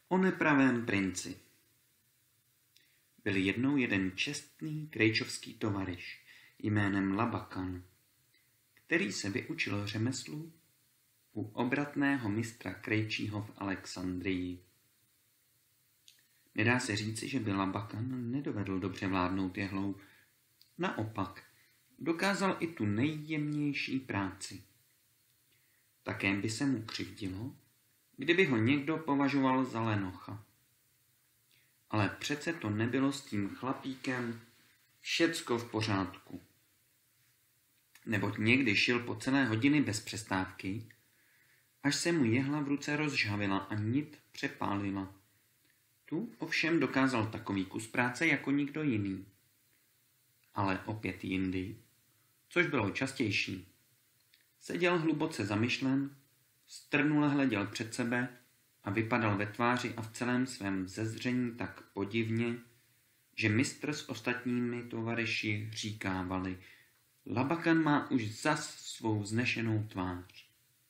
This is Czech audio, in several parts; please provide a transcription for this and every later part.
O nepravém princi. Byl jednou jeden čestný krejčovský tovaryš jménem Labakan, který se vyučil řemeslu u obratného mistra krejčího v Alexandrii. Nedá se říci, že by Labakan nedovedl dobře vládnout jehlou. Naopak, dokázal i tu nejjemnější práci. Také by se mu křivdilo, kdyby ho někdo považoval za lenocha. Ale přece to nebylo s tím chlapíkem všecko v pořádku. Neboť někdy šil po celé hodiny bez přestávky, až se mu jehla v ruce rozžhavila a nit přepálila. Tu ovšem dokázal takový kus práce jako nikdo jiný. Ale opět jindy, což bylo častější. Seděl hluboce zamyšlen, strnule hleděl před sebe a vypadal ve tváři a v celém svém zezření tak podivně, že mistr s ostatními tovaryši říkávali: Labakan má už zas svou vznešenou tvář.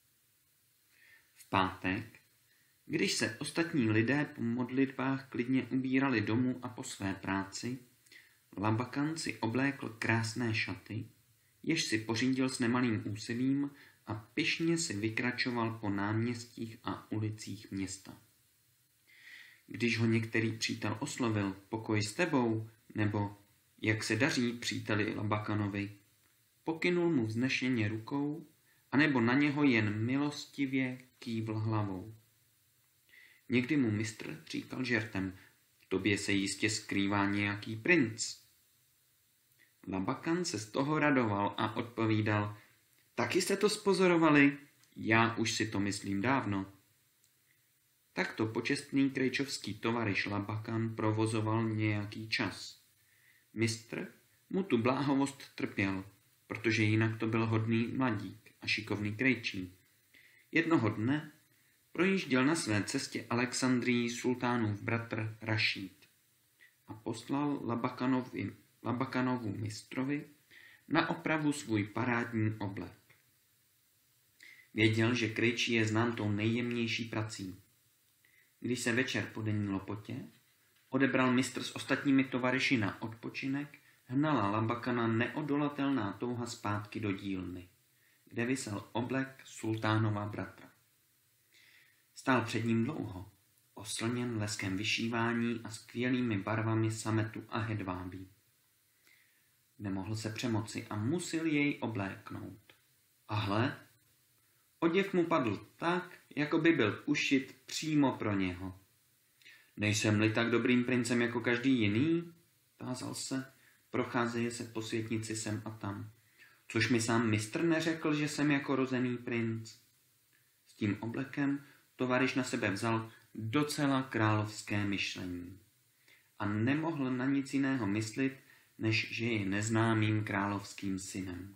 V pátek, když se ostatní lidé po modlitbách klidně ubírali domů a po své práci, Labakan si oblékl krásné šaty, jež si pořídil s nemalým úsilím a pyšně si vykračoval po náměstích a ulicích města. Když ho některý přítel oslovil pokoj s tebou, nebo jak se daří příteli Labakanovi, pokynul mu vznešeně rukou, anebo na něho jen milostivě kývl hlavou. Někdy mu mistr říkal žertem: v tobě se jistě skrývá nějaký princ. Labakan se z toho radoval a odpovídal: taky jste to spozorovali? Já už si to myslím dávno. Takto počestný krejčovský tovaryš Labakan provozoval nějaký čas. Mistr mu tu bláhovost trpěl, protože jinak to byl hodný mladík a šikovný krejčí. Jednoho dne projížděl na své cestě Alexandrii sultánův bratr Rašíd a poslal Labakanovu mistrovi na opravu svůj parádní oblek. Věděl, že krejčí je znám tou nejjemnější prací. Když se večer po denní lopotě odebral mistr s ostatními tovaryši na odpočinek, hnala Labakana neodolatelná touha zpátky do dílny, kde visel oblek sultánova bratra. Stál před ním dlouho, oslněn leskem vyšívání a skvělými barvami sametu a hedvábí. Nemohl se přemoci a musil jej obléknout. A hle, oděv mu padl tak, jako by byl ušit přímo pro něho. Nejsem-li tak dobrým princem jako každý jiný? Tázal se, procházeje se po světnici sem a tam. Což mi sám mistr neřekl, že jsem jako rozený princ. S tím oblekem tovaryš na sebe vzal docela královské myšlení. A nemohl na nic jiného myslit, než že je neznámým královským synem.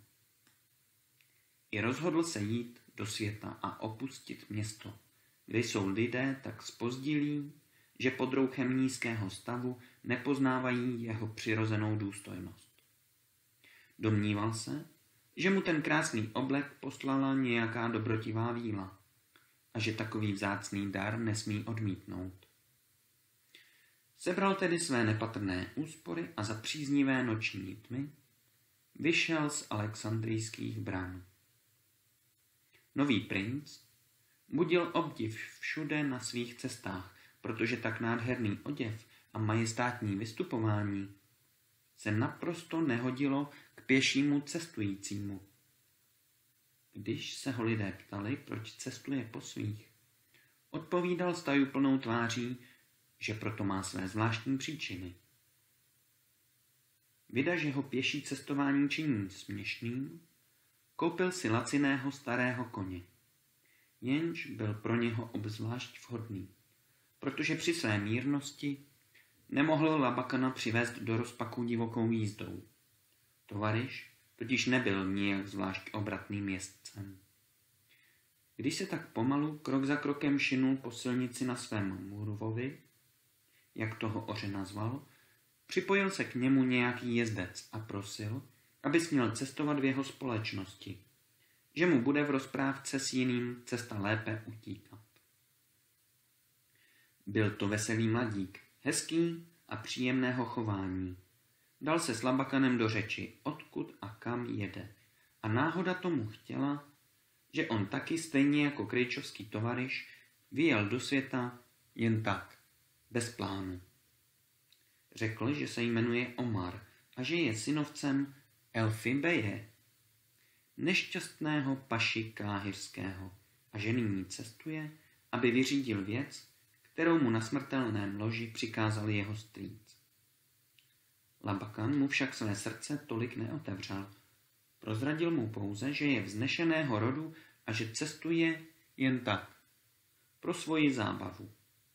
I rozhodl se jít do světa a opustit město, kde jsou lidé tak zpozdilí, že pod rouchem nízkého stavu nepoznávají jeho přirozenou důstojnost. Domníval se, že mu ten krásný oblek poslala nějaká dobrotivá víla a že takový vzácný dar nesmí odmítnout. Sebral tedy své nepatrné úspory a za příznivé noční tmy vyšel z alexandrijských bran. Nový princ budil obdiv všude na svých cestách, protože tak nádherný oděv a majestátní vystupování se naprosto nehodilo k pěšímu cestujícímu. Když se ho lidé ptali, proč cestuje po svých, odpovídal s tajuplnou tváří, že proto má své zvláštní příčiny. Vida, že ho pěší cestování činí směšným, koupil si laciného starého koně, jenž byl pro něho obzvlášť vhodný, protože při své mírnosti nemohl Labakana přivést do rozpaku divokou jízdou. Tovaryš totiž nebyl nijak zvlášť obratným jezdcem. Když se tak pomalu krok za krokem šinul po silnici na svém Murvovi, jak toho oře nazval, připojil se k němu nějaký jezdec a prosil, aby směl cestovat v jeho společnosti, že mu bude v rozprávce s jiným cesta lépe utíkat. Byl to veselý mladík, hezký a příjemného chování. Dal se s Labakanem do řeči, odkud a kam jede. A náhoda tomu chtěla, že on taky stejně jako krejčovský tovaryš vyjel do světa jen tak, bez plánu. Řekl, že se jmenuje Omar a že je synovcem Elfy Beje, nešťastného paši káhirského, a že nyní cestuje, aby vyřídil věc, kterou mu na smrtelném loži přikázal jeho strýc. Labakan mu však své srdce tolik neotevřel. Prozradil mu pouze, že je vznešeného rodu a že cestuje jen tak, pro svoji zábavu.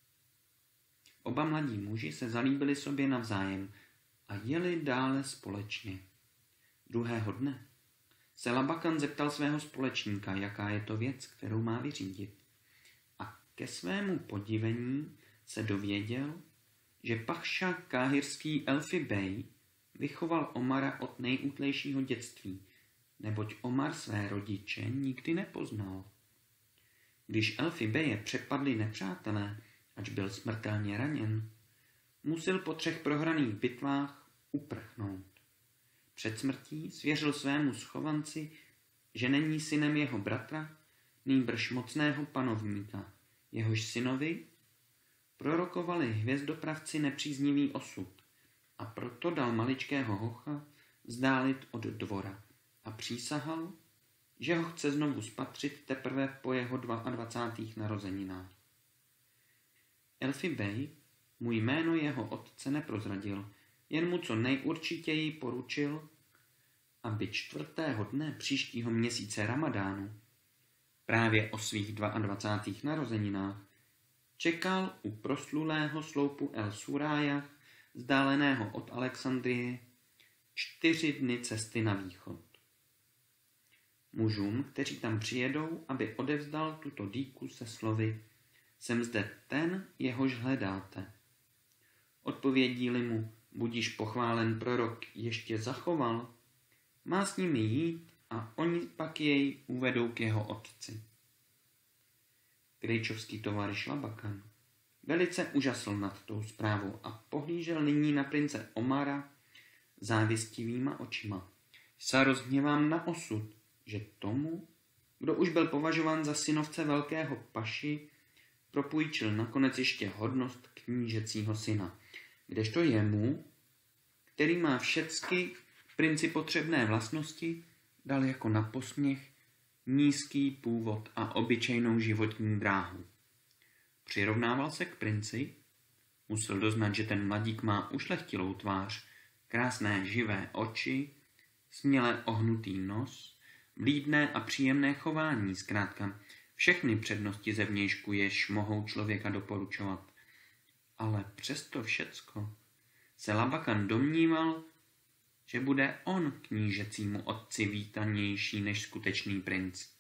Oba mladí muži se zalíbili sobě navzájem a jeli dále společně. Druhého dne se Labakan zeptal svého společníka, jaká je to věc, kterou má vyřídit. A ke svému podivení se dověděl, že pachša káhirský Elfy Bej vychoval Omara od nejútlejšího dětství, neboť Omar své rodiče nikdy nepoznal. Když Elfy Beje přepadli nepřátelé, ač byl smrtelně raněn, musel po 3 prohraných bitvách uprchnout. Před smrtí svěřil svému schovanci, že není synem jeho bratra, nýbrž mocného panovníka, jehož synovi prorokovali hvězdopravci nepříznivý osud, a proto dal maličkého hocha vzdálit od dvora a přísahal, že ho chce znovu spatřit teprve po jeho 22. narozeninách. Elfy Bej mu jméno jeho otce neprozradil, jen mu co nejurčitěji poručil, aby 4. dne příštího měsíce Ramadánu, právě o svých 22. narozeninách, čekal u proslulého sloupu El Surája, vzdáleného od Alexandrie, 4 dny cesty na východ. Mužům, kteří tam přijedou, aby odevzdal tuto dýku se slovy: jsem zde ten, jehož hledáte. Odpovědí-li mu: budíš pochválen prorok ještě zachoval, má s nimi jít a oni pak jej uvedou k jeho otci. Krejčovský tovaryš Labakan velice užasl nad tou zprávou a pohlížel nyní na prince Omara závistivýma očima. Se rozhněvám na osud, že tomu, kdo už byl považován za synovce velkého paši, propůjčil nakonec ještě hodnost knížecího syna, kdežto jemu, který má všecky princi potřebné vlastnosti, dal jako na posměch nízký původ a obyčejnou životní dráhu. Přirovnával se k princi, musel doznat, že ten mladík má ušlechtilou tvář, krásné živé oči, směle ohnutý nos, vlídné a příjemné chování, zkrátka všechny přednosti zevnějšku, jež mohou člověka doporučovat. Ale přesto všecko se Labakan domníval, že bude on knížecímu otci vítanější než skutečný princ.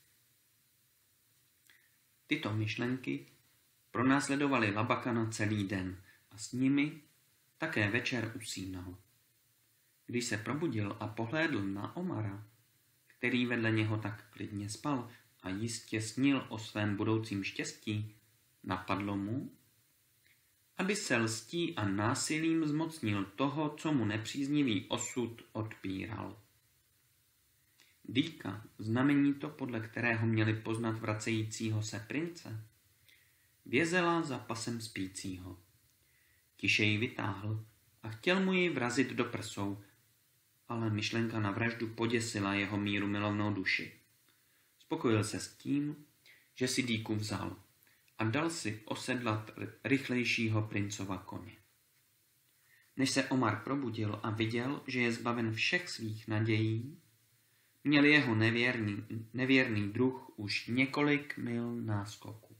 Tyto myšlenky pronásledovaly Labakana celý den a s nimi také večer usínal. Když se probudil a pohlédl na Omara, který vedle něho tak klidně spal a jistě snil o svém budoucím štěstí, napadlo mu, aby se lstí a násilím zmocnil toho, co mu nepříznivý osud odpíral. Dýka, znamení to, podle kterého měli poznat vracejícího se prince, vězela za pasem spícího. Tiše ji vytáhl a chtěl mu ji vrazit do prsou, ale myšlenka na vraždu poděsila jeho míru milovnou duši. Spokojil se s tím, že si dýku vzal a dal si osedlat rychlejšího princova koně. Než se Omar probudil a viděl, že je zbaven všech svých nadějí, měl jeho nevěrný druh už několik mil náskoku.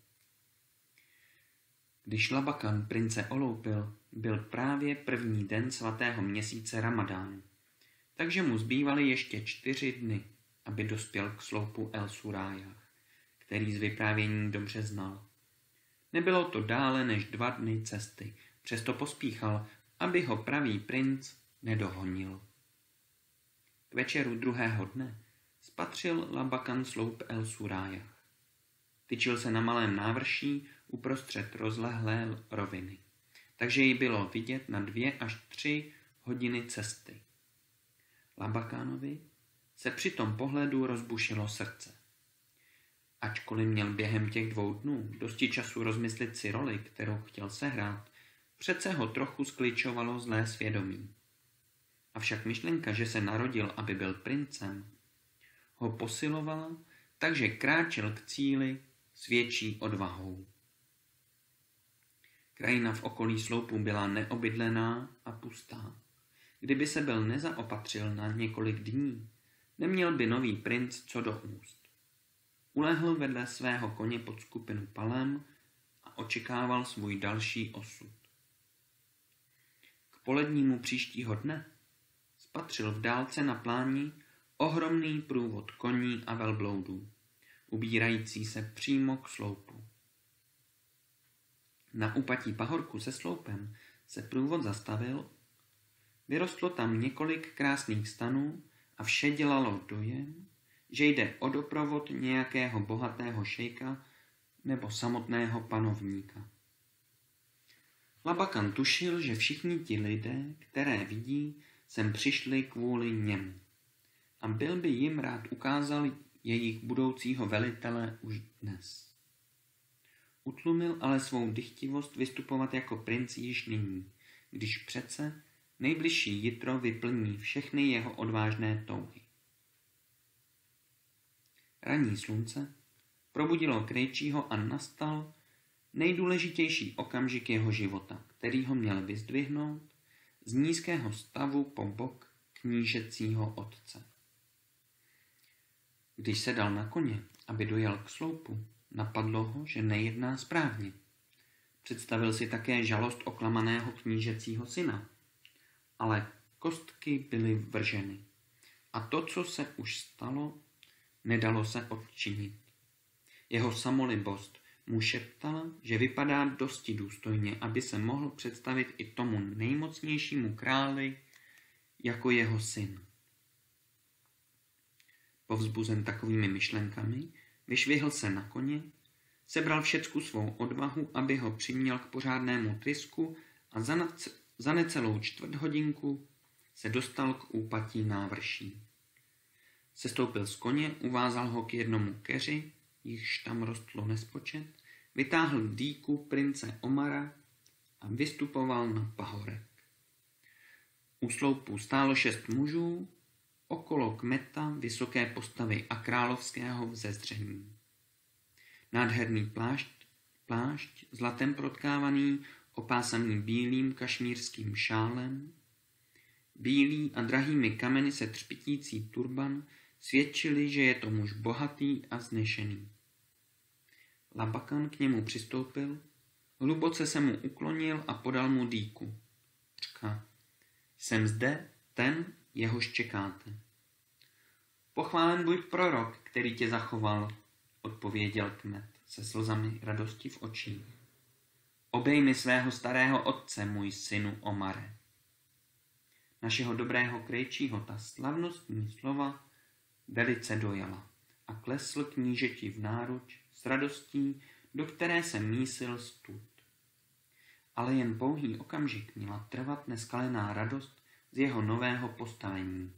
Když Labakan prince oloupil, byl právě 1. den svatého měsíce Ramadánu, takže mu zbývaly ještě 4 dny, aby dospěl k sloupu El Surájah, který z vyprávění dobře znal. Nebylo to dále než 2 dny cesty, přesto pospíchal, aby ho pravý princ nedohonil. K večeru druhého dne spatřil Labakan sloup El Surájah. Tyčil se na malém návrší uprostřed rozlehlé roviny, takže ji bylo vidět na 2 až 3 hodiny cesty. Labakanovi se při tom pohledu rozbušilo srdce. Ačkoliv měl během těch 2 dnů dosti času rozmyslet si roli, kterou chtěl sehrát, přece ho trochu skličovalo zlé svědomí. Avšak myšlenka, že se narodil, aby byl princem, ho posilovala, takže kráčel k cíli s větší odvahou. Krajina v okolí sloupu byla neobydlená a pustá. Kdyby se byl nezaopatřil na několik dní, neměl by nový princ co do úst. Ulehl vedle svého koně pod skupinu palem a očekával svůj další osud. K polednímu příštího dne spatřil v dálce na pláni ohromný průvod koní a velbloudů, ubírající se přímo k sloupu. Na úpatí pahorku se sloupem se průvod zastavil, vyrostlo tam několik krásných stanů a vše dělalo dojem, že jde o doprovod nějakého bohatého šejka nebo samotného panovníka. Labakan tušil, že všichni ti lidé, které vidí, sem přišli kvůli němu a byl by jim rád ukázal jejich budoucího velitele už dnes. Utlumil ale svou dychtivost vystupovat jako princ již nyní, když přece nejbližší jitro vyplní všechny jeho odvážné touhy. Ranní slunce probudilo krejčího a nastal nejdůležitější okamžik jeho života, který ho měl vyzdvihnout z nízkého stavu po bok knížecího otce. Když se dal na koně, aby dojel k sloupu, napadlo ho, že nejedná správně. Představil si také žalost oklamaného knížecího syna, ale kostky byly vrženy. A to, co se už stalo, nedalo se odčinit. Jeho samolibost mu šeptala, že vypadá dosti důstojně, aby se mohl představit i tomu nejmocnějšímu králi jako jeho syn. Povzbuzen takovými myšlenkami, vyšvihl se na koně, sebral všecku svou odvahu, aby ho přiměl k pořádnému trysku a za necelou 4 hodiny se dostal k úpatí návrší. Sestoupil z koně, uvázal ho k jednomu keři, jichž tam rostlo nespočet, vytáhl dýku prince Omara a vystupoval na pahorek. U sloupu stálo 6 mužů, okolo kmeta vysoké postavy a královského vzezření. Nádherný plášť zlatem protkávaný, opásaný bílým kašmírským šálem, bílý a drahými kameny se třpitící turban svědčili, že je to muž bohatý a vznešený. Labakan k němu přistoupil, hluboce se mu uklonil a podal mu dýku. Říká, jsem zde ten, jehož čekáte. Pochválen buď prorok, který tě zachoval, odpověděl kmet se slzami radosti v očích. Obejmi svého starého otce, můj synu Omare. Našeho dobrého krejčího ta slavnostní slova velice dojala a klesl knížeti v náruč s radostí, do které se mísil stud. Ale jen pouhý okamžik měla trvat neskalená radost z jeho nového postavení.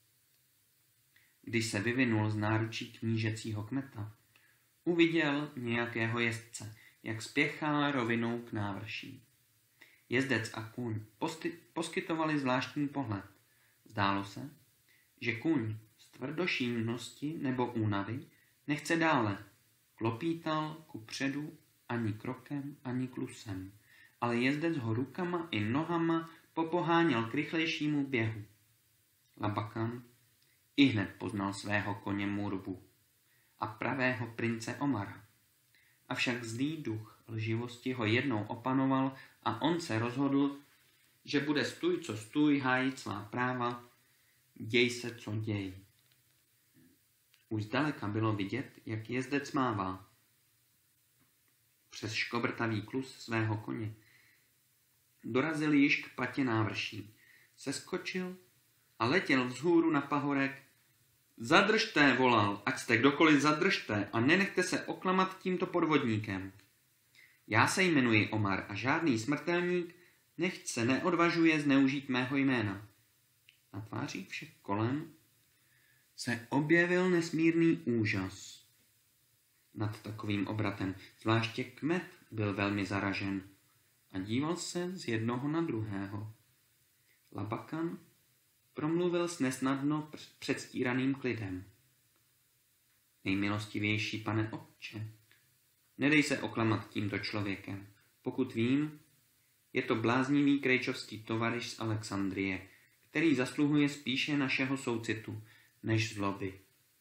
Když se vyvinul z náručí knížecího kmeta, uviděl nějakého jezdce, jak spěchá rovinou k návrší. Jezdec a kůň poskytovali zvláštní pohled. Zdálo se, že kůň z tvrdošíjnosti nebo únavy nechce dále. Klopítal kupředu ani krokem, ani klusem, ale jezdec ho rukama i nohama popoháněl k rychlejšímu běhu. Labakan ihned poznal svého koně Murbu a pravého prince Omara. Avšak zlý duch lživosti ho jednou opanoval a on se rozhodl, že bude stůj co stůj hájit svá práva, děj se co děj. Už zdaleka bylo vidět, jak jezdec mává přes škobrtavý klus svého koně. Dorazil již k patě návrší. Seskočil a letěl vzhůru na pahorek. Zadržte, volal, ať jste kdokoliv zadržte a nenechte se oklamat tímto podvodníkem. Já se jmenuji Omar a žádný smrtelník nechť se neodvažuje zneužít mého jména. Na tvářích všech kolem se objevil nesmírný úžas nad takovým obratem. Zvláště kmet byl velmi zaražen a díval se z jednoho na druhého. Labakan promluvil s nesnadno předstíraným klidem. Nejmilostivější pane otče, nedej se oklamat tímto člověkem. Pokud vím, je to bláznivý krejčovský tovaryš z Alexandrie, který zasluhuje spíše našeho soucitu, než zloby.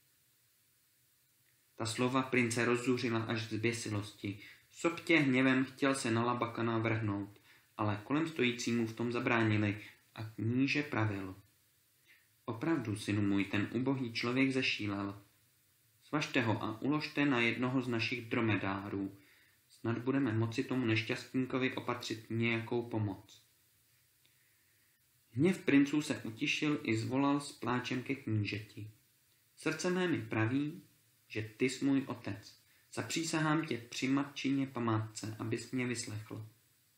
Ta slova prince rozzuřila až z zběsilosti. Soptě hněvem chtěl se na Labakana vrhnout, ale kolem stojící mu v tom zabránili a kníže pravil. Opravdu, synu můj, ten ubohý člověk zešílel. Svažte ho a uložte na jednoho z našich dromedárů. Snad budeme moci tomu nešťastníkovi opatřit nějakou pomoc. Hněv princů se utišil i zvolal s pláčem ke knížeti. Srdce mé mi praví, že ty jsi můj otec. Zapřísahám tě při matčině památce, abys mě vyslechl.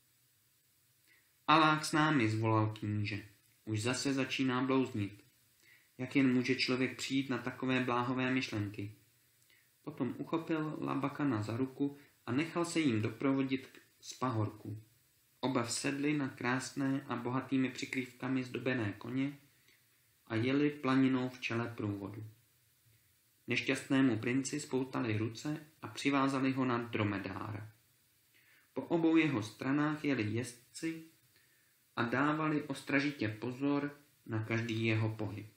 Alák s námi, zvolal kníže. Už zase začíná blouznit. Jak jen může člověk přijít na takové bláhové myšlenky? Potom uchopil Labakana za ruku a nechal se jim doprovodit z pahorku. Oba vsedli na krásné a bohatými přikrývkami zdobené koně a jeli planinou v čele průvodu. Nešťastnému princi spoutali ruce a přivázali ho na dromedára. Po obou jeho stranách jeli jezdci a dávali ostražitě pozor na každý jeho pohyb.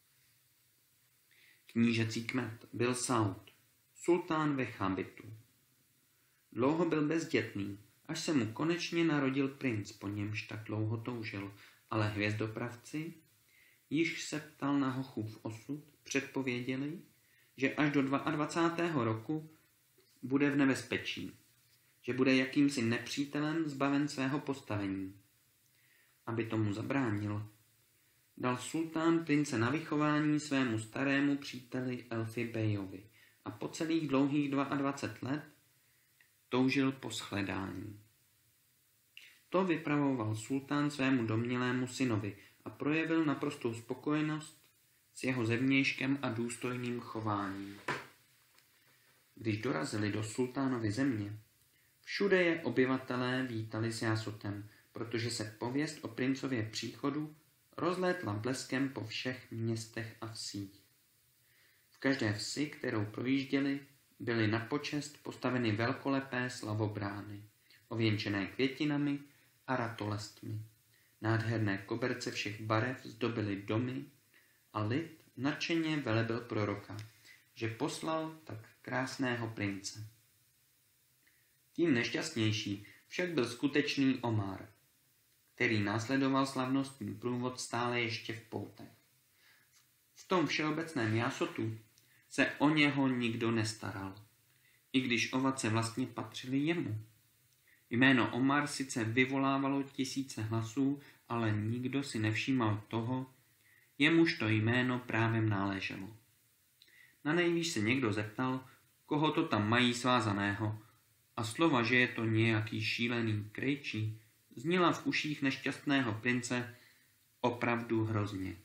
Knížecí kmet byl Saud, sultán ve Chabitu. Dlouho byl bezdětný, až se mu konečně narodil princ, po němž tak dlouho toužil, ale hvězdopravci, již se ptal na Hochův osud, předpověděli, že až do 22. roku bude v nebezpečí, že bude jakýmsi nepřítelem zbaven svého postavení. Aby tomu zabránil, dal sultán prince na vychování svému starému příteli Elfi Bejovi a po celých dlouhých 22 let toužil po shledání. To vypravoval sultán svému domnělému synovi a projevil naprostou spokojenost s jeho zevnějškem a důstojným chováním. Když dorazili do sultánovy země, všude je obyvatelé vítali s jásotem, protože se pověst o princově příchodu rozlétla bleskem po všech městech a vsích. V každé vsi, kterou projížděli, byly na počest postaveny velkolepé slavobrány, ověnčené květinami a ratolestmi. Nádherné koberce všech barev zdobily domy a lid nadšeně velebil proroka, že poslal tak krásného prince. Tím nešťastnější však byl skutečný Omar, který následoval slavnostní průvod stále ještě v poutech. V tom všeobecném jásotu se o něho nikdo nestaral, i když ovace vlastně patřily jemu. Jméno Omar sice vyvolávalo tisíce hlasů, ale nikdo si nevšímal toho, jemuž to jméno právem náleželo. Nanejvýš se někdo zeptal, koho to tam mají svázaného, a slova, že je to nějaký šílený krejčí, zněla v uších nešťastného prince opravdu hrozně.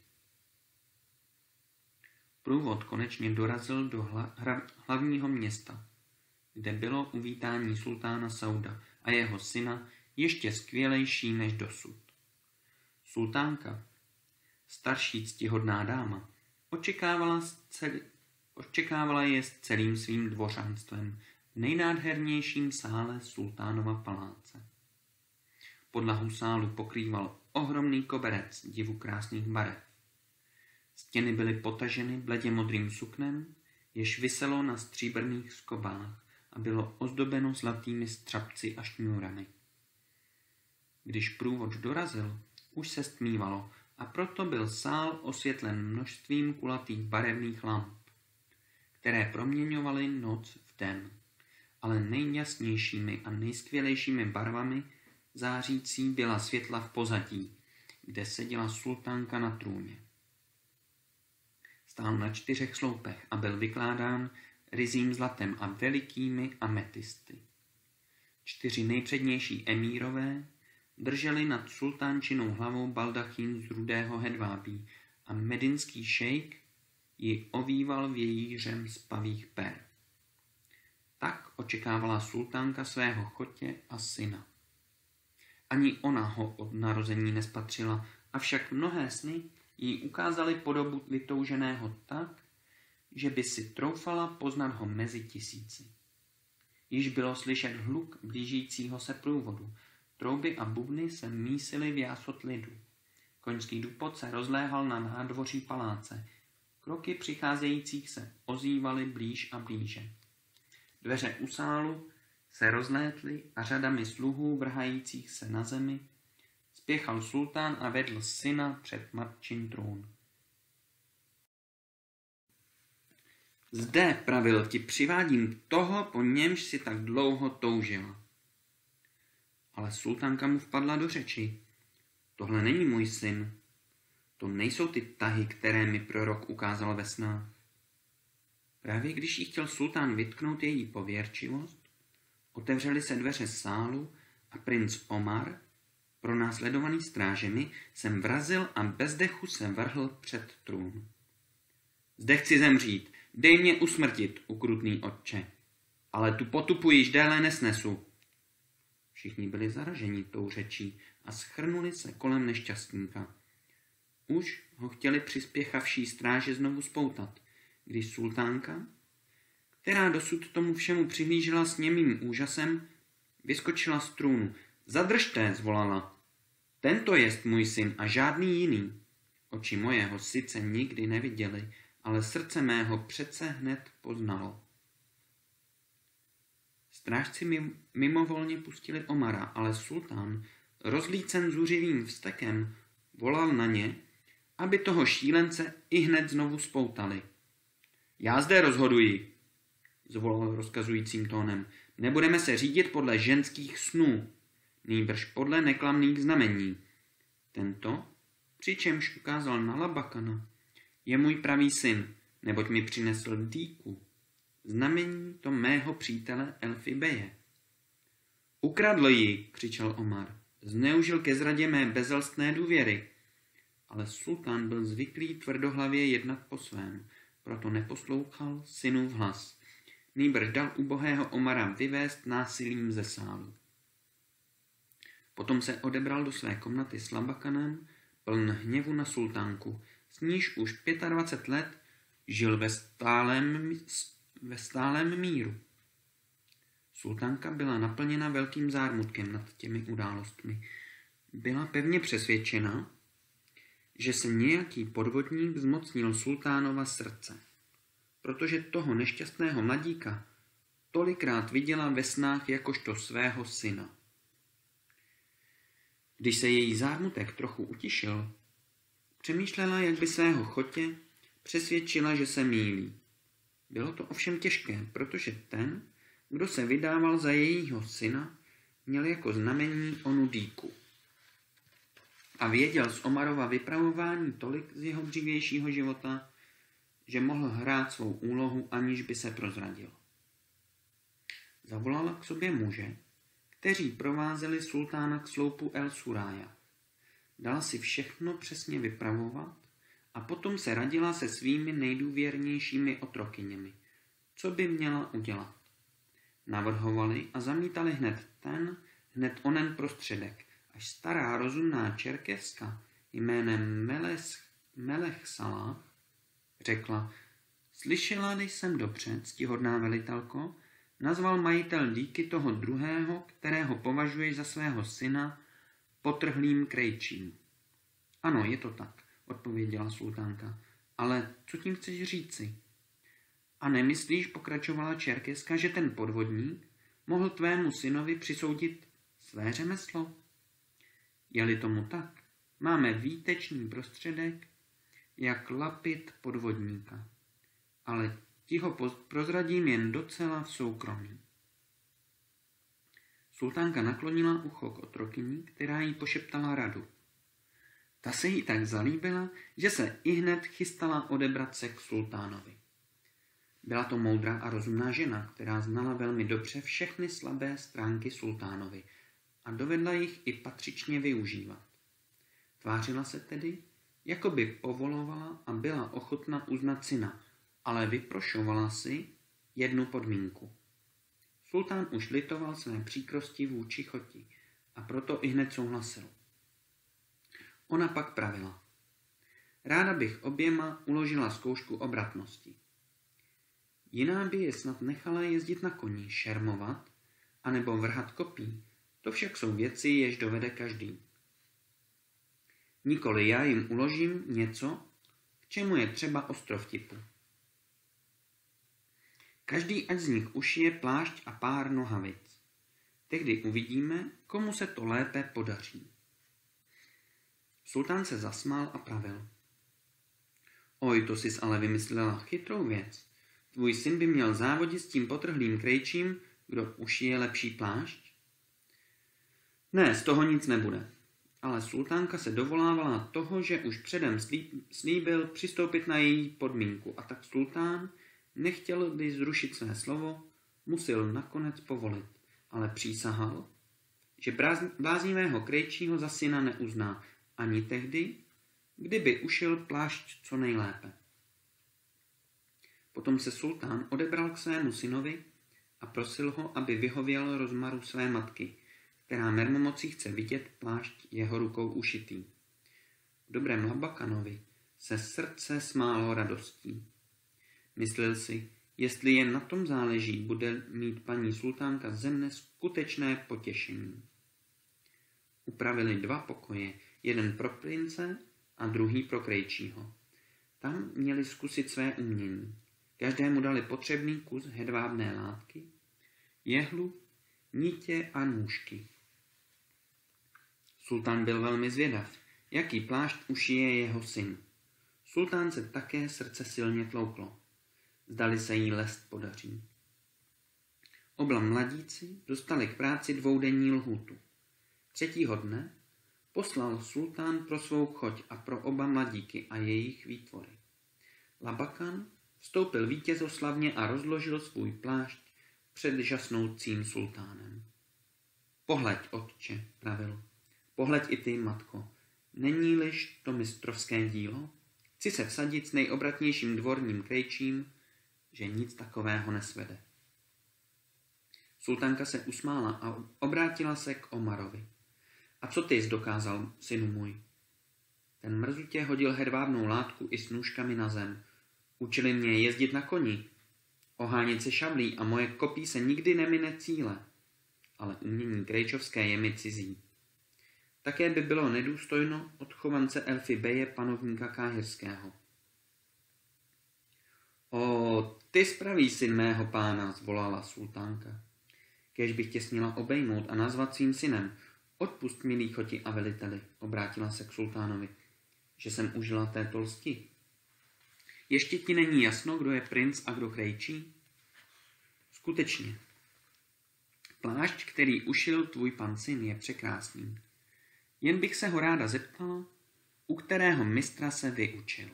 Průvod konečně dorazil do hlavního města, kde bylo uvítání sultána Sauda a jeho syna ještě skvělejší než dosud. Sultánka, starší ctihodná dáma, očekávala je s celým svým dvořanstvem v nejnádhernějším sále sultánova paláce. Podlahu sálu pokrýval ohromný koberec divu krásných barev. Stěny byly potaženy bledě modrým suknem, jež viselo na stříbrných skobách a bylo ozdobeno zlatými střapci a šňůrami. Když průvod dorazil, už se stmívalo a proto byl sál osvětlen množstvím kulatých barevných lamp, které proměňovaly noc v den, ale nejjasnějšími a nejskvělejšími barvami zářící byla světla v pozadí, kde seděla sultánka na trůně. Stál na 4 sloupech a byl vykládán ryzím zlatem a velikými ametisty. 4 nejpřednější emírové drželi nad sultánčinou hlavou baldachín z rudého hedvábí a medinský šejk ji ovíval vějířem z pavích per. Tak očekávala sultánka svého chotě a syna. Ani ona ho od narození nespatřila, avšak mnohé sny jí ukázaly podobu vytouženého tak, že by si troufala poznat ho mezi tisíci. Již bylo slyšet hluk blížícího se průvodu. Trouby a bubny se mísily v jásot lidu. Koňský dupot se rozléhal na nádvoří paláce. Kroky přicházejících se ozývaly blíž a blíže. Dveře u sálu se rozlétly a řadami sluhů vrhajících se na zemi spěchal sultán a vedl syna před matčin trůn. Zde, pravil, ti přivádím toho, po němž si tak dlouho toužila. Ale sultánka mu vpadla do řeči. Tohle není můj syn. To nejsou ty tahy, které mi prorok ukázal ve snách. Právě když jí chtěl sultán vytknout její pověrčivost, otevřely se dveře sálu a princ Omar, pronásledovaný strážemi, sem vrazil a bez dechu se vrhl před trůn. Zde chci zemřít, dej mě usmrtit, ukrutný otče, ale tu potupu již déle nesnesu. Všichni byli zaraženi tou řečí a schrnuli se kolem nešťastníka. Už ho chtěli přispěchavší stráže znovu spoutat, když sultánka, která dosud tomu všemu přihlížela s němým úžasem, vyskočila z trůnu. Zadržte, zvolala. Tento jest můj syn a žádný jiný. Oči moje ho sice nikdy neviděli, ale srdce mého přece hned poznalo. Strážci mimovolně pustili Omara, ale sultán, rozlícen zuřivým vztekem, volal na ně, aby toho šílence i hned znovu spoutali. Já zde rozhoduji, zvolal rozkazujícím tónem. Nebudeme se řídit podle ženských snů, nýbrž podle neklamných znamení. Tento, přičemž ukázal na Labakana, je můj pravý syn, neboť mi přinesl dýku, znamení to mého přítele Elfibeje. Ukradl ji, křičel Omar, zneužil ke zradě mé bezelstné důvěry. Ale sultán byl zvyklý tvrdohlavě jednat po svém, proto neposlouchal synův hlas. Nýbrž dal ubohého Omara vyvést násilím ze sálu. Potom se odebral do své komnaty s Labakanem, pln hněvu na sultánku, s níž už 25 let žil ve stálém míru. Sultánka byla naplněna velkým zármutkem nad těmi událostmi. Byla pevně přesvědčena, že se nějaký podvodník zmocnil sultánova srdce, protože toho nešťastného mladíka tolikrát viděla ve snách jakožto svého syna. Když se její zármutek trochu utišil, přemýšlela, jak by svého chotě přesvědčila, že se mýlí. Bylo to ovšem těžké, protože ten, kdo se vydával za jejího syna, měl jako znamení onu dýku. A věděl z Omarova vypravování tolik z jeho dřívějšího života, že mohl hrát svou úlohu, aniž by se prozradil. Zavolala k sobě muže, kteří provázeli sultána k sloupu El Surája. Dala si všechno přesně vypravovat a potom se radila se svými nejdůvěrnějšími otrokyněmi, co by měla udělat. Navrhovali a zamítali hned onen prostředek, až stará rozumná čerkevska jménem Melech Salah řekla: Slyšela jsem dobře, ctihodná velitelko, nazval majitel díky toho druhého, kterého považuješ za svého syna, potrhlým krejčím. Ano, je to tak, odpověděla sultánka, ale co tím chceš říci? A nemyslíš, pokračovala čerkevska, že ten podvodník mohl tvému synovi přisoudit své řemeslo? Je-li tomu tak, máme výtečný prostředek, jak lapit podvodníka, ale ti ho prozradím jen docela v soukromí. Sultánka naklonila ucho k otrokyni, která jí pošeptala radu. Ta se jí tak zalíbila, že se ihned chystala odebrat se k sultánovi. Byla to moudrá a rozumná žena, která znala velmi dobře všechny slabé stránky sultánovi a dovedla jich i patřičně využívat. Tvářila se tedy, jako by povolovala a byla ochotna uznat syna, ale vyprošovala si jednu podmínku. Sultán už litoval své příkrosti vůči choti a proto ihned souhlasil. Ona pak pravila. Ráda bych oběma uložila zkoušku obratnosti. Jiná by je snad nechala jezdit na koni, šermovat, anebo vrhat kopí. To však jsou věci, jež dovede každý. Nikoli já jim uložím něco, k čemu je třeba ostro vtipu. Každý ať z nich ušije plášť a pár nohavic. Tehdy uvidíme, komu se to lépe podaří. Sultán se zasmál a pravil. Oj, to sis ale vymyslela chytrou věc. Tvůj syn by měl závodit s tím potrhlým krejčím, kdo ušije lepší plášť? Ne, z toho nic nebude. Ale sultánka se dovolávala toho, že už předem slíbil přistoupit na její podmínku a tak sultán, nechtěl by zrušit své slovo, musel nakonec povolit, ale přísahal, že bláznivého krejčího za syna neuzná ani tehdy, kdyby ušil plášť co nejlépe. Potom se sultán odebral k svému synovi a prosil ho, aby vyhověl rozmaru své matky, která mermomocí chce vidět plášť jeho rukou ušitý. Dobrém Labakanovi se srdce smálo radostí. Myslel si, jestli jen na tom záleží, bude mít paní sultánka ze mne skutečné potěšení. Upravili 2 pokoje, jeden pro prince a druhý pro krejčího. Tam měli zkusit své umění. Každému dali potřebný kus hedvábné látky, jehlu, nitě a nůžky. Sultán byl velmi zvědav, jaký plášť ušije jeho syn. Sultán se také srdce silně tlouklo. Zdali se jí lest podaří. Oba mladíci dostali k práci 2denní lhůtu. 3. dne poslal sultán pro svou choť a pro oba mladíky a jejich výtvory. Labakan vstoupil vítězoslavně a rozložil svůj plášť před žasnoucím sultánem. Pohleď, otče, pravil. Pohleď i ty, matko. Není-liž to mistrovské dílo? Chci se vsadit s nejobratnějším dvorním krejčím, že nic takového nesvede. Sultánka se usmála a obrátila se k Omarovi. A co ty jsi dokázal, synu můj? Ten mrzutě hodil hedvábnou látku i s nůžkami na zem. Učili mě jezdit na koni, ohánět se šablí a moje kopí se nikdy nemine cíle. Ale umění krejčovské je mi cizí. Také by bylo nedůstojno od chovance Elfy Beje panovníka Káhirského. O, ty spraví syn mého pána, zvolala sultánka. Kéž bych tě směla obejmout a nazvat svým synem. Odpust, milí choti a veliteli, obrátila se k sultánovi, že jsem užila této lsti. Ještě ti není jasno, kdo je princ a kdo krejčí? Skutečně. Plášť, který ušil tvůj pan syn, je překrásný. Jen bych se ho ráda zeptala, u kterého mistra se vyučil.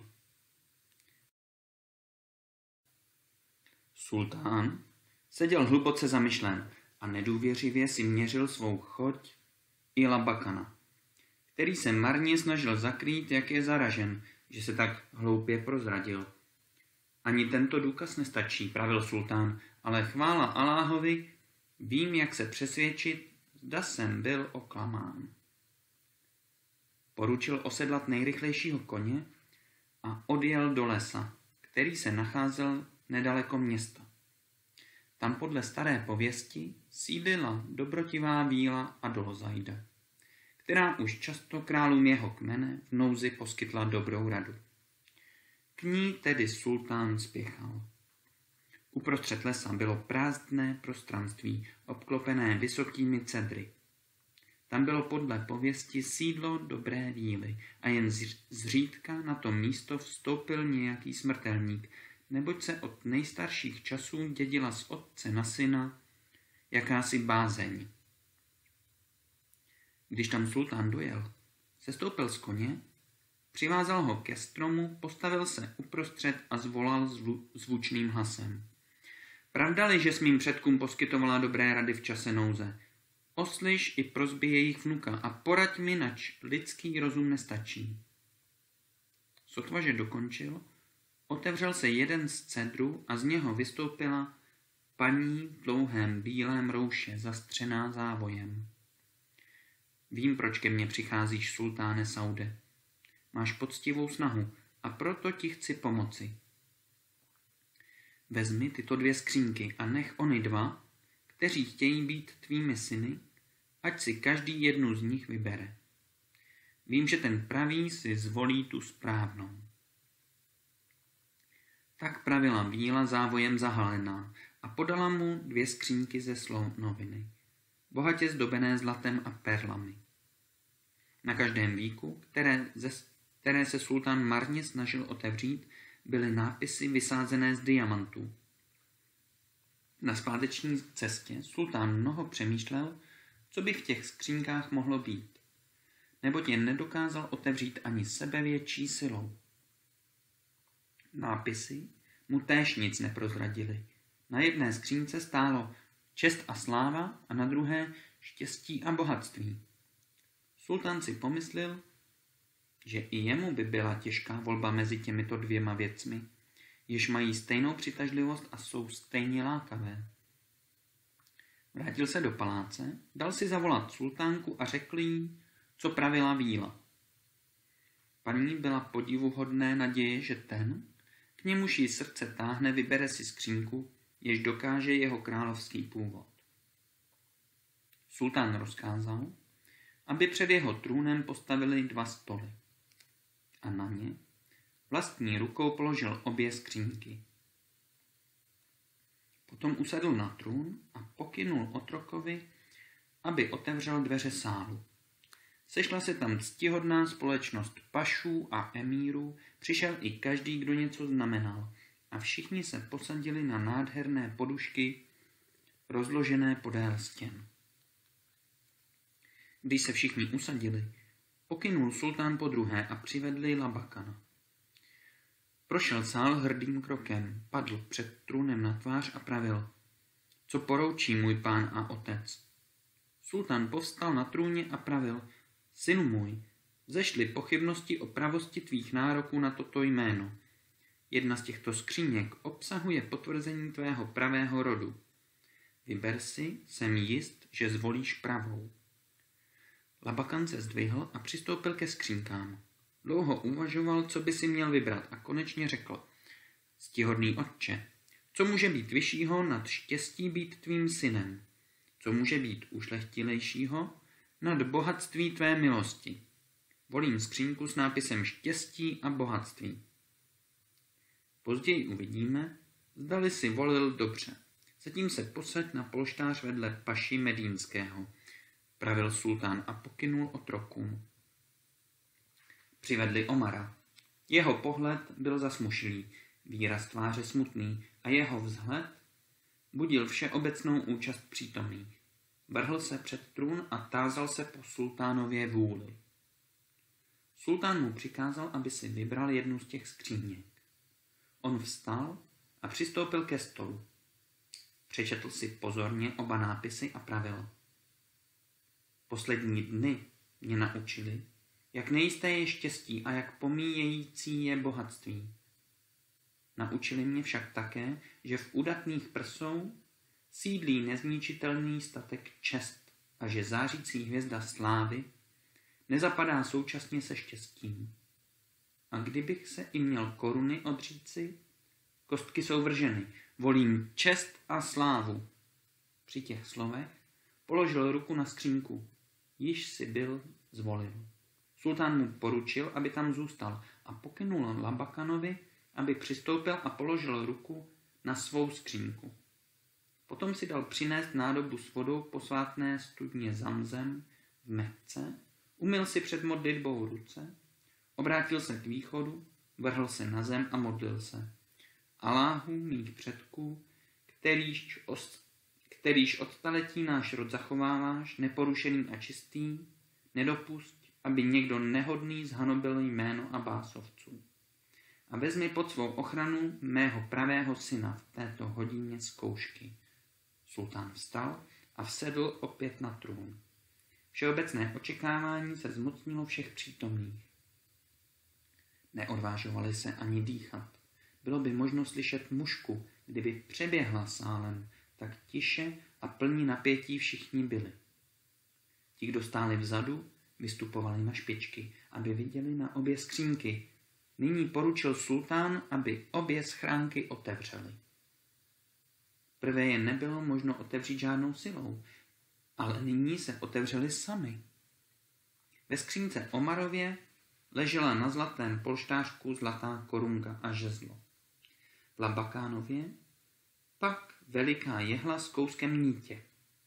Sultán seděl hluboce zamyšlen a nedůvěřivě si měřil svou choť i Labakana, který se marně snažil zakrýt, jak je zaražen, že se tak hloupě prozradil. Ani tento důkaz nestačí, pravil sultán, ale chvála Aláhovi, vím, jak se přesvědčit, zda jsem byl oklamán. Poručil osedlat nejrychlejšího koně a odjel do lesa, který se nacházel nedaleko města. Tam podle staré pověsti sídlila dobrotivá víla Adolzajda, která už často králům jeho kmene v nouzi poskytla dobrou radu. K ní tedy sultán spěchal. Uprostřed lesa bylo prázdné prostranství, obklopené vysokými cedry. Tam bylo podle pověsti sídlo dobré víly a jen zřídka na to místo vstoupil nějaký smrtelník, neboť se od nejstarších časů dědila z otce na syna jakási bázeň. Když tam sultán dojel, sestoupil z koně, Přivázal ho ke stromu, postavil se uprostřed a zvolal zvučným hlasem. Pravda-li, že s mým předkům poskytovala dobré rady v čase nouze, oslyš i prosby jejich vnuka a poraď mi, nač lidský rozum nestačí. Sotva, že dokončil, otevřel se jeden z cedrů a z něho vystoupila paní v dlouhém bílém rouše, zastřená závojem. Vím, proč ke mně přicházíš, sultáne Saude. Máš poctivou snahu a proto ti chci pomoci. Vezmi tyto 2 skřínky a nech ony 2, kteří chtějí být tvými syny, ať si každý jednu z nich vybere. Vím, že ten pravý si zvolí tu správnou. Tak pravila víla závojem zahalená a podala mu 2 skřínky ze slonoviny, bohatě zdobené zlatem a perlami. Na každém víku, které se sultán marně snažil otevřít, byly nápisy vysázené z diamantů. Na zpáteční cestě sultán mnoho přemýšlel, co by v těch skřínkách mohlo být, neboť je nedokázal otevřít ani sebevětší silou. Nápisy mu též nic neprozradily. Na jedné skřínce stálo čest a sláva a na druhé štěstí a bohatství. Sultán si pomyslel, že i jemu by byla těžká volba mezi těmito 2 věcmi, jež mají stejnou přitažlivost a jsou stejně lákavé. Vrátil se do paláce, dal si zavolat sultánku a řekl jí, co pravila víla. Paní byla podivuhodné naděje, že ten, k němuž jí srdce táhne, vybere si skřínku, jež dokáže jeho královský původ. Sultán rozkázal, aby před jeho trůnem postavili 2 stoly a na ně vlastní rukou položil obě skřínky. Potom usedl na trůn a pokynul otrokovi, aby otevřel dveře sálu. Sešla se tam ctihodná společnost pašů a emírů, přišel i každý, kdo něco znamenal, a všichni se posadili na nádherné podušky rozložené podél stěn. Když se všichni usadili, pokynul sultán podruhé a přivedli Labakana. Prošel sál hrdým krokem, padl před trůnem na tvář a pravil, co poroučí můj pán a otec. Sultán povstal na trůně a pravil, synu můj, vzešly pochybnosti o pravosti tvých nároků na toto jméno. Jedna z těchto skříněk obsahuje potvrzení tvého pravého rodu. Vyber si, jsem jist, že zvolíš pravou. Labakan se zdvihl a přistoupil ke skřínkám. Dlouho uvažoval, co by si měl vybrat a konečně řekl, ctihodný otče, co může být vyššího nad štěstí být tvým synem? Co může být ušlechtilejšího nad bohatství tvé milosti? Volím skřínku s nápisem štěstí a bohatství. Později uvidíme, zdali si volil dobře. Zatím se posaď na polštář vedle paši Medínského, pravil sultán a pokynul otrokům. Přivedli Omara. Jeho pohled byl zasmušilý, výraz tváře smutný a jeho vzhled budil všeobecnou účast přítomných. Vrhl se před trůn a tázal se po sultánově vůli. Sultán mu přikázal, aby si vybral jednu z těch skříněk. On vstal a přistoupil ke stolu. Přečetl si pozorně oba nápisy a pravil. Poslední dny mě naučili, jak nejisté je štěstí a jak pomíjející je bohatství. Naučili mě však také, že v udatných prsou sídlí nezničitelný statek čest a že zářící hvězda slávy nezapadá současně se štěstím. A kdybych se i měl koruny odříci, kostky jsou vrženy, volím čest a slávu. Při těch slovech položil ruku na skřínku, již si byl zvolil. Sultán mu poručil, aby tam zůstal a pokynul Labakanovi, aby přistoupil a položil ruku na svou skřínku. Potom si dal přinést nádobu s vodou posvátné studně Zamzem v Mekce, umyl si před modlitbou ruce, obrátil se k východu, vrhl se na zem a modlil se. Aláhu mých předků, kterýž od staletí náš rod zachováváš, neporušený a čistý, nedopusť, aby někdo nehodný zhanobil jméno Abbásovců. A vezmi pod svou ochranu mého pravého syna v této hodině zkoušky. Sultán vstal a vsedl opět na trůn. Všeobecné očekávání se zmocnilo všech přítomných. Neodvážovali se ani dýchat. Bylo by možno slyšet mušku, kdyby přeběhla sálem, tak tiše a plní napětí všichni byli. Ti, kdo stáli vzadu, vystupovali na špičky, aby viděli na obě skřínky. Nyní poručil sultán, aby obě schránky otevřeli. Prvé je nebylo možno otevřít žádnou silou, ale nyní se otevřely sami. Ve skřínce Omarově ležela na zlatém polštářku zlatá korunka a žezlo. V Labakánově pak veliká jehla s kouskem nítě.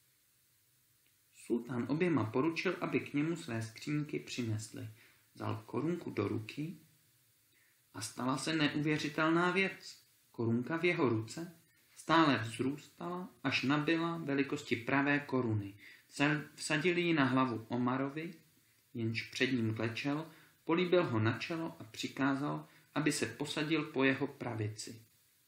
Sultán oběma poručil, aby k němu své skřínky přinesli. Vzal korunku do ruky a stala se neuvěřitelná věc. Korunka v jeho ruce stále vzrůstala, až nabyla velikosti pravé koruny. Vsadili ji na hlavu Omarovi, jenž před ním klečel, políbil ho na čelo a přikázal, aby se posadil po jeho pravici.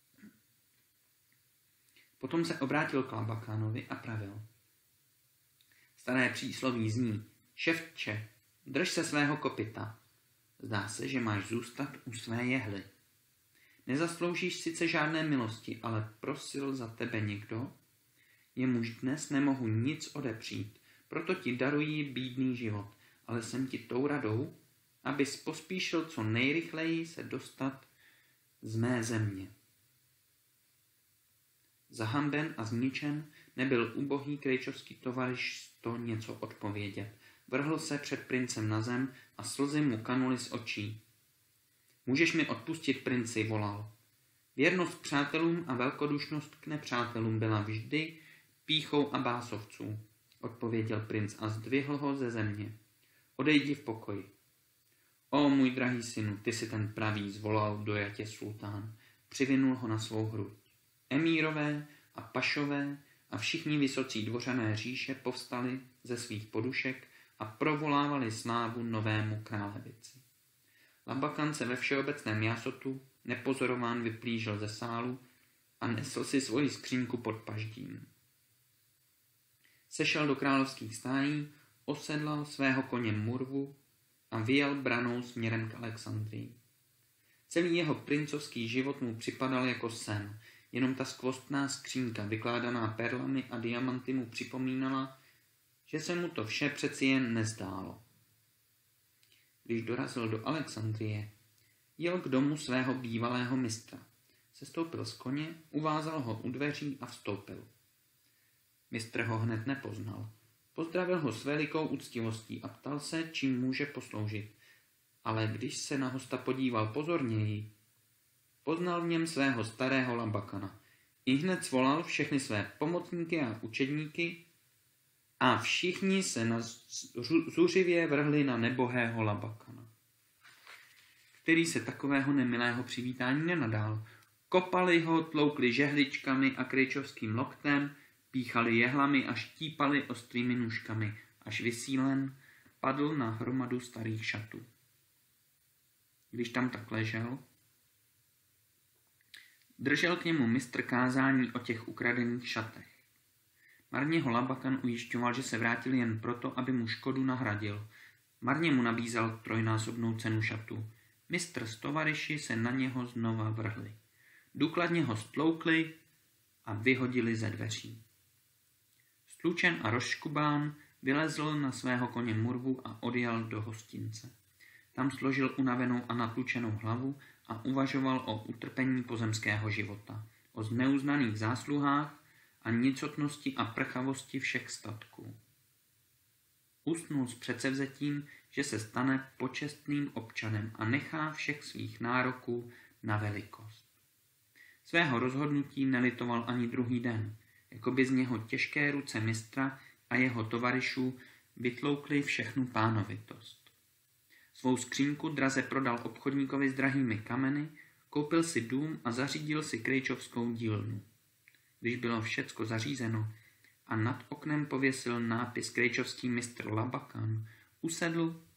Potom se obrátil k Labakánovi a pravil. Staré přísloví zní: ševče, drž se svého kopyta. Zdá se, že máš zůstat u své jehly. Nezasloužíš sice žádné milosti, ale prosil za tebe někdo, jemuž dnes nemohu nic odepřít, proto ti daruji bídný život, ale jsem ti tou radou, abys pospíšil co nejrychleji se dostat z mé země. Zahamben a zničen nebyl ubohý krejčovský tovaryš to něco odpovědět. Vrhl se před princem na zem a slzy mu kanuly z očí. Můžeš mi odpustit, princi, volal. Věrnost k přátelům a velkodušnost k nepřátelům byla vždy pýchou Abbásovců, odpověděl princ a zdvihl ho ze země. Odejdi v pokoji. O můj drahý synu, ty jsi ten pravý, zvolal dojatě sultán. Přivinul ho na svou hruď. Emírové a pašové a všichni vysocí dvořané říše povstali ze svých podušek a provolávali slávu novému králevici. Labakan se ve všeobecném jásotu nepozorován vyplížil ze sálu a nesl si svoji skřínku pod paždím. Sešel do královských stájí, osedlal svého koně Murvu a vyjel branou směrem k Alexandrii. Celý jeho princovský život mu připadal jako sen, jenom ta skvostná skřínka vykládaná perlami a diamanty mu připomínala, že se mu to vše přeci jen nezdálo. Když dorazil do Alexandrie, jel k domu svého bývalého mistra. Sestoupil z koně, uvázal ho u dveří a vstoupil. Mistr ho hned nepoznal. Pozdravil ho s velikou úctivostí a ptal se, čím může posloužit. Ale když se na hosta podíval pozorněji, poznal v něm svého starého Labakana. Ihned svolal všechny své pomocníky a učedníky a všichni se zuřivě vrhli na nebohého Labakana, který se takového nemilého přivítání nenadál. Kopali ho, tloukli žehličkami a krejčovským loktem, píchali jehlami a štípali ostrými nůžkami, až vysílen padl na hromadu starých šatů. Když tam tak ležel, držel k němu mistr kázání o těch ukradených šatech. Marně ho Labakan ujišťoval, že se vrátil jen proto, aby mu škodu nahradil. Marně mu nabízel trojnásobnou cenu šatů. Mistr s tovaryši se na něho znova vrhli. Důkladně ho stloukli a vyhodili ze dveří. Stlučen a rozškubán vylezl na svého koně Murvu a odjel do hostince. Tam složil unavenou a natlučenou hlavu a uvažoval o utrpení pozemského života, o zneuznaných zásluhách a nicotnosti a prchavosti všech statků. Usnul s předsevzetím, že se stane počestným občanem a nechá všech svých nároků na velikost. Svého rozhodnutí nelitoval ani druhý den, jako by z něho těžké ruce mistra a jeho tovaryšů vytloukli všechnu pánovitost. Svou skřínku draze prodal obchodníkovi s drahými kameny, koupil si dům a zařídil si krejčovskou dílnu. Když bylo všecko zařízeno a nad oknem pověsil nápis krejčovský mistr Labakan, usedl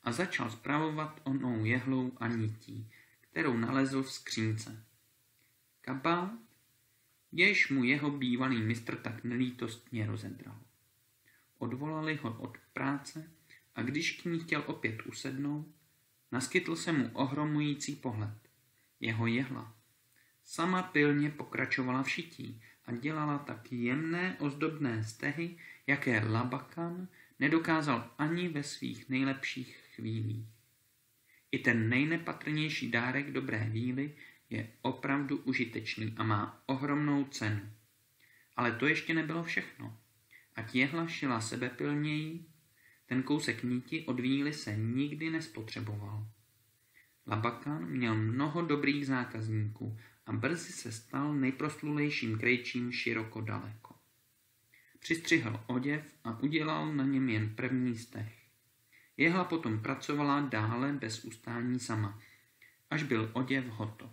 a začal spravovat onou jehlou a nití, kterou nalezl v skřínce. Kabát, jež mu jeho bývalý mistr tak nelítostně rozedral. Odvolali ho od práce a když k ní chtěl opět usednout, naskytl se mu ohromující pohled. Jeho jehla sama pilně pokračovala v šití a dělala tak jemné ozdobné stehy, jaké Labakan nedokázal ani ve svých nejlepších chvílích. I ten nejnepatrnější dárek dobré víly je opravdu užitečný a má ohromnou cenu. Ale to ještě nebylo všechno. Ať jehla šila sebepilněji, ten kousek níti od víly se nikdy nespotřeboval. Labakan měl mnoho dobrých zákazníků a brzy se stal nejproslulejším krejčím široko daleko. Přistřihl oděv a udělal na něm jen první steh. Jehla potom pracovala dále bez ustání sama, až byl oděv hotov.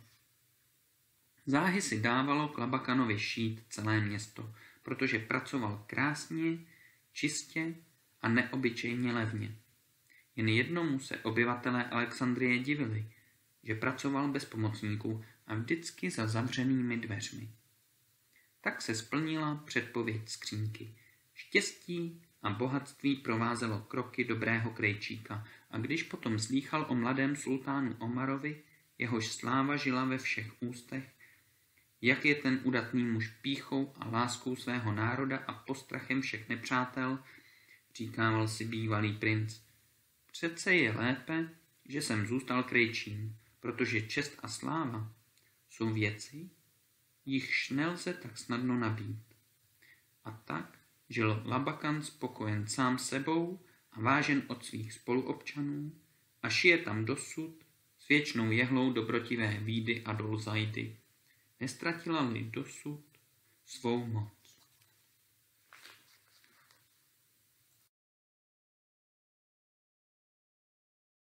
Záhy si dávalo k Labakanovi šít celé město, protože pracoval krásně, čistě a neobyčejně levně. Jen jednomu se obyvatelé Alexandrie divili, že pracoval bez pomocníků a vždycky za zavřenými dveřmi. Tak se splnila předpověď skřínky. Štěstí a bohatství provázelo kroky dobrého krejčíka a když potom slýchal o mladém sultánu Omarovi, jehož sláva žila ve všech ústech, jak je ten udatný muž pýchou a láskou svého národa a postrachem všech nepřátel, říkával si bývalý princ. Přece je lépe, že jsem zůstal krejčím, protože čest a sláva jsou věci, jichž nelze tak snadno nabít. A tak žil Labakan spokojen sám sebou a vážen od svých spoluobčanů a šije tam dosud s věčnou jehlou dobrotivé Vídy a Dolzajdy. Nestratila-li dosud svou moc.